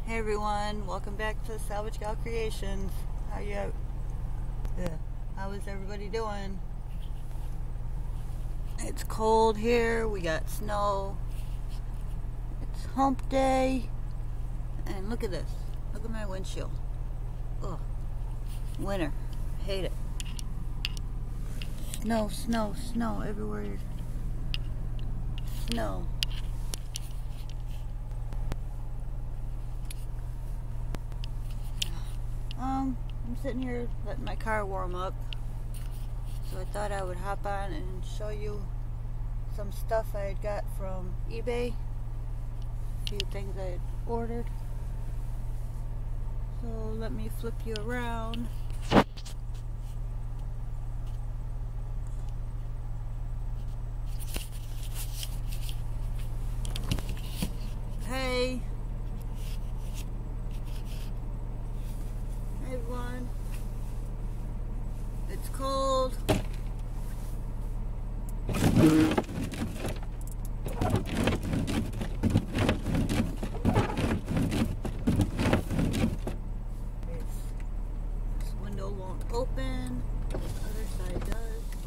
Hey everyone, welcome back to Salvage Gal Creations. How is everybody doing? It's cold here, we got snow. It's hump day. And look at this. Look at my windshield. Ugh. Winter. I hate it. Snow, snow, snow everywhere. Snow. I'm sitting here letting my car warm up, so I thought I would hop on and show you some stuff I had got from eBay, a few things I had ordered. So let me flip you around. Hey everyone, it's cold. This window won't open, the other side does.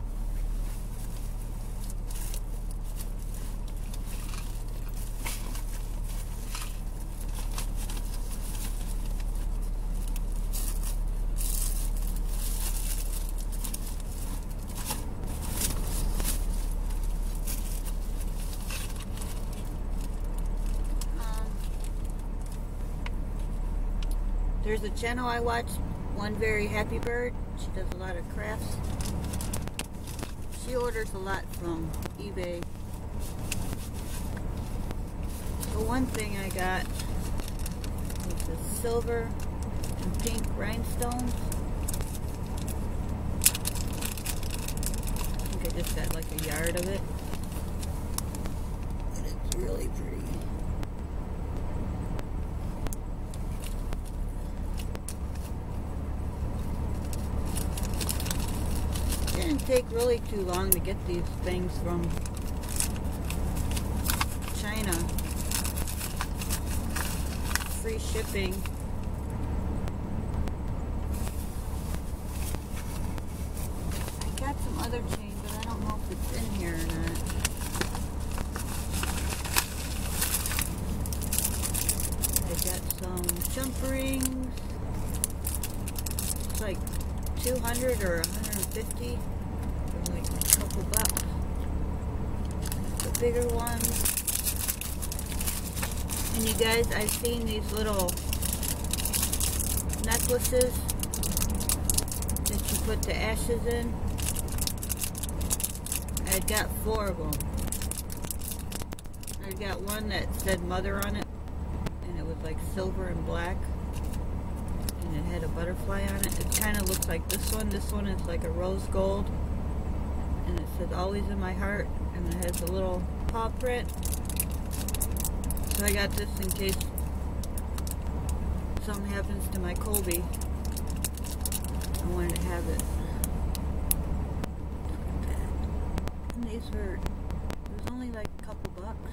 There's a channel I watch, One Very Happy Bird. She does a lot of crafts. She orders a lot from eBay. The one thing I got was the silver and pink rhinestones. I think I just got like a yard of it. But it's really pretty. It didn't take really too long to get these things from China. Free shipping. I got some other chain, but I don't know if it's in here or not. I got some jump rings. It's like 200 or 150 for like a couple bucks. The bigger ones. And you guys, I've seen these little necklaces that you put the ashes in. I got 4 of them. I got one that said mother on it, and it was like silver and black. And it had a butterfly on it. It kind of looks like this one. This one is like a rose gold. And it says always in my heart. And it has a little paw print. So I got this in case something happens to my Colby. I wanted to have it. And these were, it was only like a couple bucks.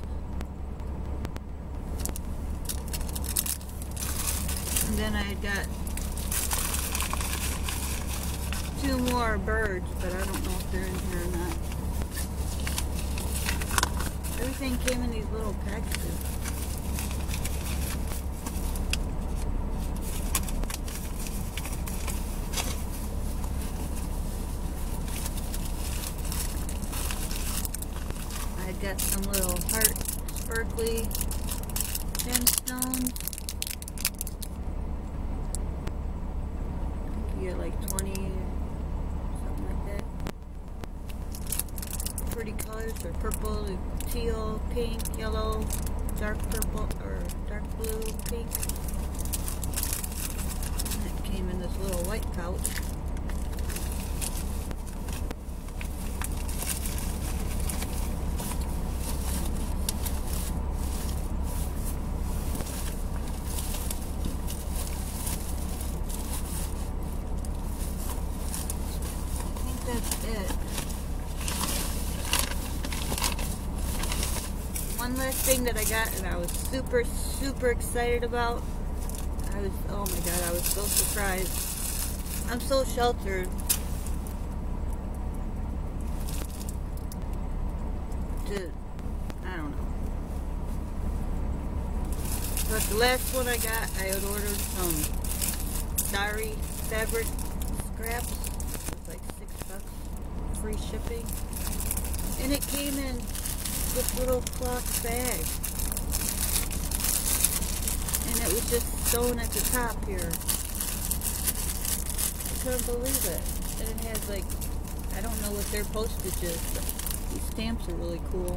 And then I got 2 more birds, but I don't know if they're in here or not. Everything came in these little packages. I got some little heart sparkly gemstones. You get like 20, something like that. Pretty colors are purple, teal, pink, yellow, dark purple, or dark blue, pink. And it came in this little white pouch. That's it. One last thing that I got and I was super excited about Oh my God, I was so surprised. I'm so sheltered. I don't know. But the last one I got, I had ordered some diary fabric scraps. It was like $6, free shipping. And it came in this little cloth bag. And it was just sewn at the top here. I couldn't believe it. And it has like, I don't know what their postage is, but these stamps are really cool.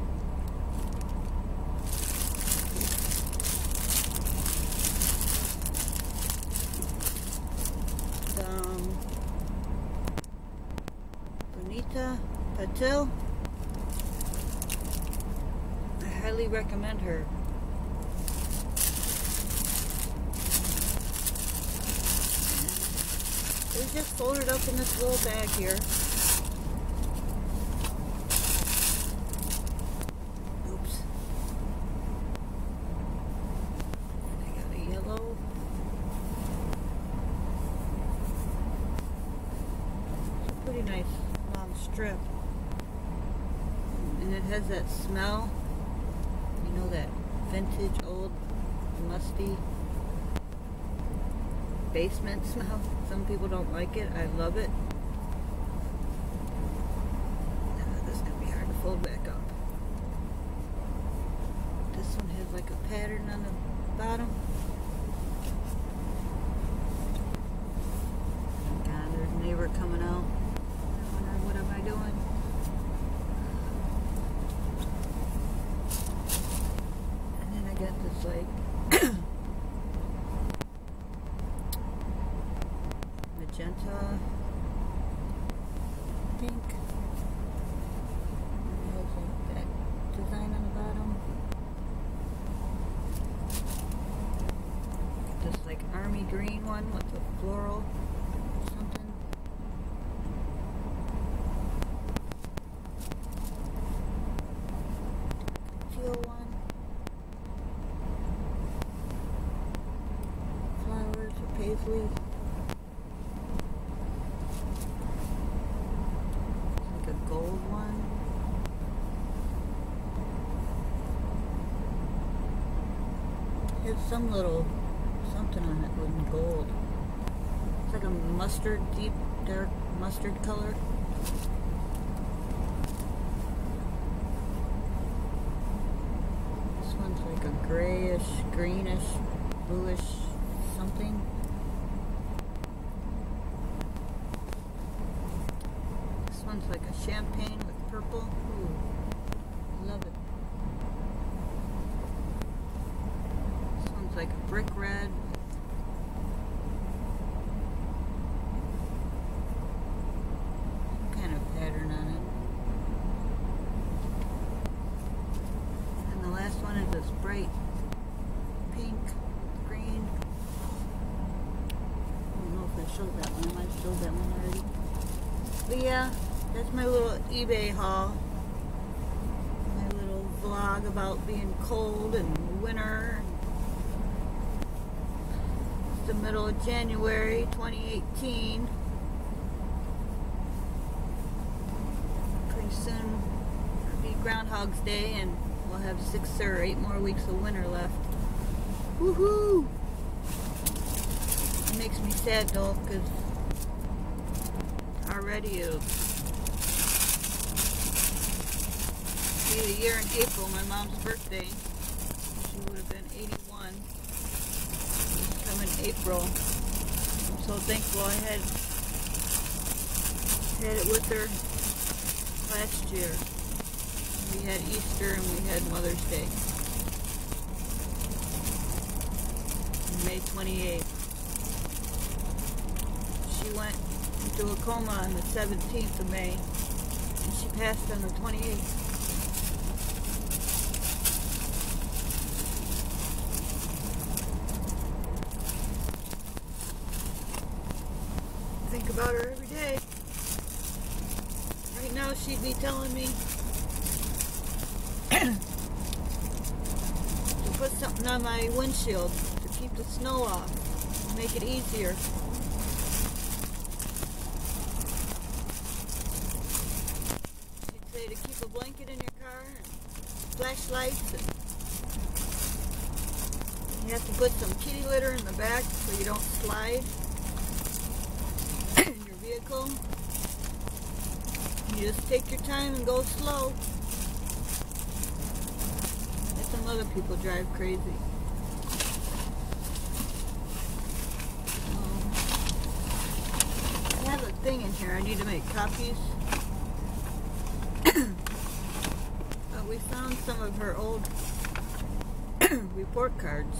Bonita Patil. I highly recommend her. It was just folded up in this little bag here. Oops. And I got a yellow. It's a pretty nice long strip. And it has that smell. You know, that vintage, old, musty basement smell. Some people don't like it. I love it. This is going to be hard to fold back up. This one has like a pattern on the bottom. God, there's a neighbor coming out. I wonder, what am I doing? And then I got this like magenta pink. And it has like that design on the bottom. This like army green one with the floral or something. Teal one. Flowers or paisley. Gold one. There's some little something on it with gold. It's like a mustard, deep, dark mustard color. This one's like a grayish, greenish, bluish something. One's like a champagne with purple. Ooh, love it. This one's like a brick red. Some kind of pattern on it. And the last one is this bright pink, green. I don't know if I showed that one. I might have showed that one already. But yeah. That's my little eBay haul. My little vlog about being cold and winter. It's the middle of January 2018. Pretty soon it'll be Groundhog's Day and we'll have 6 or 8 more weeks of winter left. Woohoo! It makes me sad though, because already it'll be the year in April, my mom's birthday. She would have been 81. It's come in April. I'm so thankful I had it with her last year. We had Easter and we had Mother's Day. May 28th. She went into a coma on the 17th of May and she passed on the 28th. Think about her every day. Right now she'd be telling me to put something on my windshield to keep the snow off, make it easier. She'd say to keep a blanket in your car and flashlights. And you have to put some kitty litter in the back so you don't slide in your vehicle. You just take your time and go slow. Let some other people drive crazy. I have a thing in here. I need to make copies. We found some of her old report cards.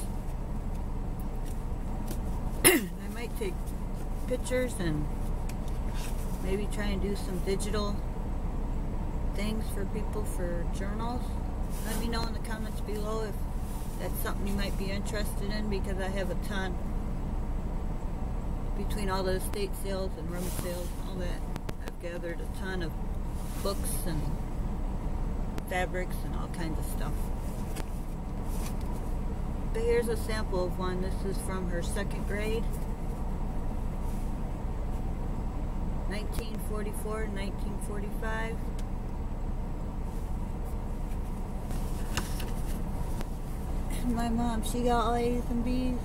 I might take pictures and maybe try and do some digital things for people for journals. Let me know in the comments below if that's something you might be interested in, because I have a ton. Between all the estate sales and room sales and all that, I've gathered a ton of books and fabrics and all kinds of stuff. But here's a sample of one. This is from her 2nd grade. 1944 and 1945. And my mom, she got all A's and B's.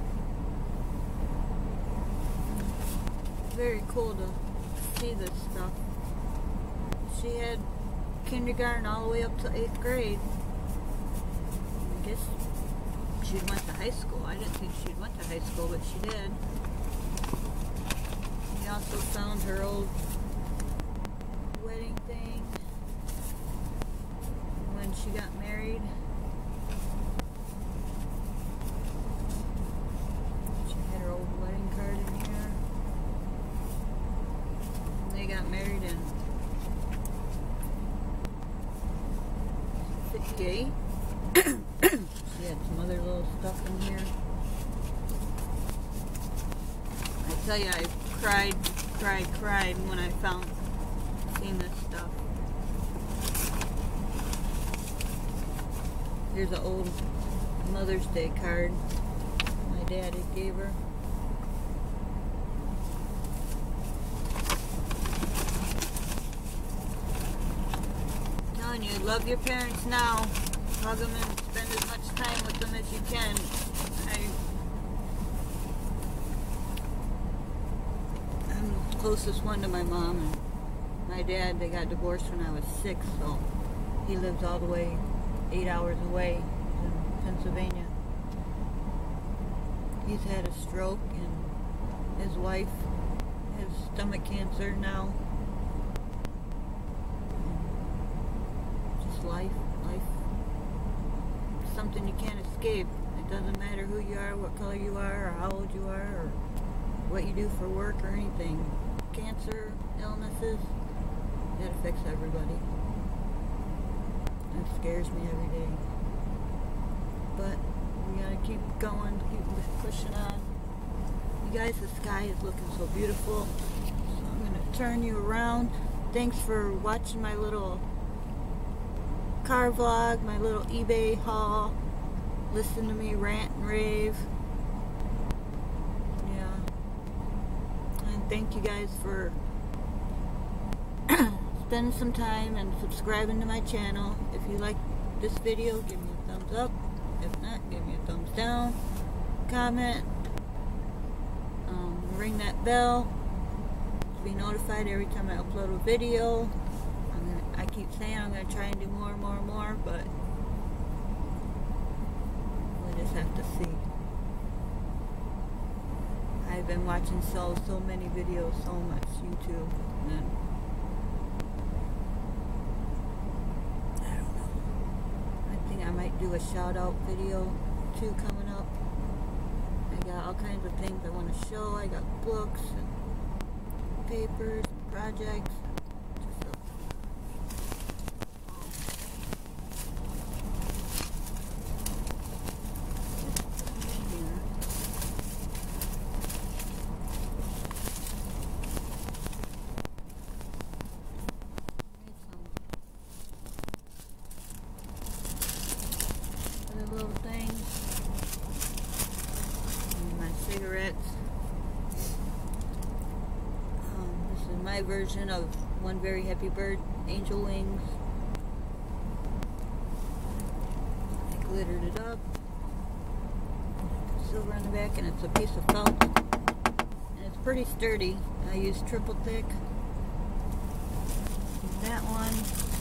Very cool to see this stuff. She had kindergarten all the way up to 8th grade. I guess she went to high school. I didn't think she went to high school, but she did. We also found her old wedding thing when she got married. She had her old wedding card in here. And they got married in 58. She had some other little stuff in here. I tell you, I cried when I seen this stuff. Here's an old Mother's Day card my dad had gave her. Telling you, love your parents now. Hug them and spend as much time with them as you can. I'm the closest one to my mom, and my dad, they got divorced when I was 6, so he lives all the way 8 hours away in Pennsylvania. He's had a stroke, and his wife has stomach cancer now. Just life. Something you can't escape. It doesn't matter who you are, what color you are, or how old you are, or what you do for work or anything. Cancer, illnesses, it affects everybody. It scares me every day. But we gotta keep going, keep pushing on. You guys, the sky is looking so beautiful. So I'm gonna turn you around. Thanks for watching my little car vlog, my little eBay haul. Listen to me rant and rave. Yeah. And thank you guys for spending some time and subscribing to my channel. If you like this video, give me a thumbs up. If not, give me a thumbs down. Comment. Ring that bell to be notified every time I upload a video. I keep saying I'm going to try and do more, but we'll just have to see. I've been watching so many videos, so much YouTube, and I don't know. I think I might do a shout out video too coming up. I got all kinds of things I want to show. I got books and papers and projects. Little things. cats. This is my version of One Very Happy Bird, Angel Wings. I glittered it up. Silver on the back, and it's a piece of felt. And it's pretty sturdy. I used triple thick. That one.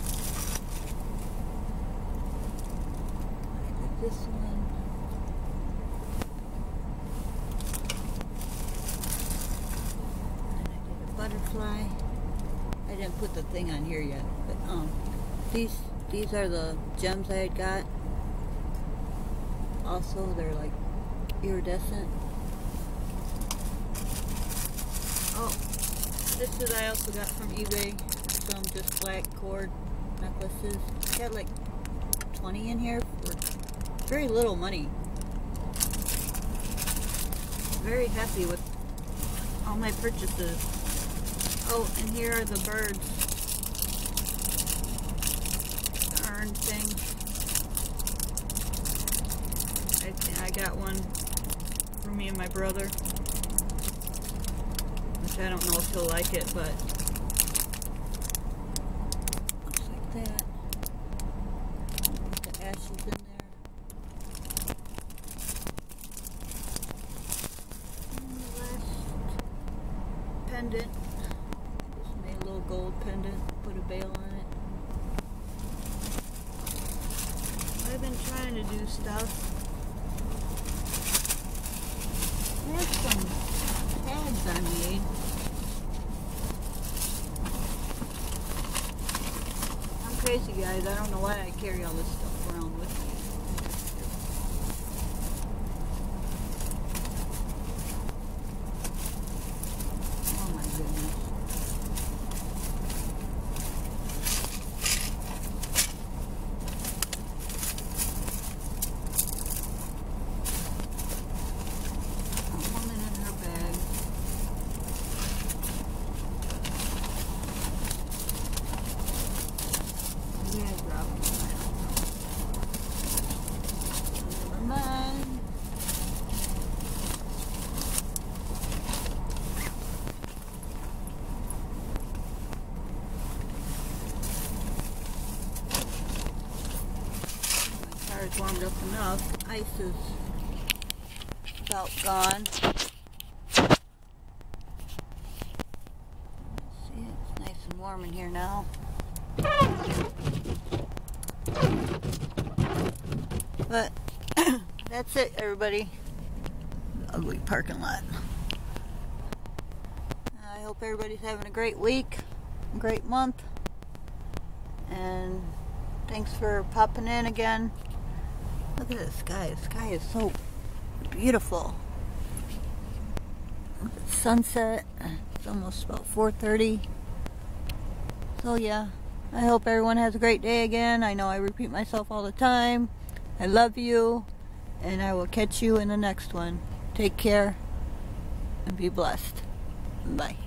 I did this one. And I did a butterfly. I didn't put the thing on here yet, but these are the gems I had got. Also, they're like iridescent. Oh, this is I also got from eBay. Some just black cord necklaces. Got like 20 in here for very little money. Very happy with all my purchases. Oh, and here are the birds. The urn thing. I got one for me and my brother. Which I don't know if he'll like it, but looks like that. Put the ashes in there. And the last pendant. Just made a little gold pendant. Put a veil on it. I've been trying to do stuff. There's some tags I made. I'm crazy, guys. I don't know why I carry all this stuff around with me. Oh my goodness. It's warmed up enough. Ice is about gone. See, it's nice and warm in here now. But that's it, everybody. Ugly parking lot. I hope everybody's having a great week, a great month, and thanks for popping in again. Look at the sky. The sky is so beautiful. Look at the sunset. It's almost about 4:30. So yeah, I hope everyone has a great day again. I know I repeat myself all the time. I love you, and I will catch you in the next one. Take care and be blessed. Bye.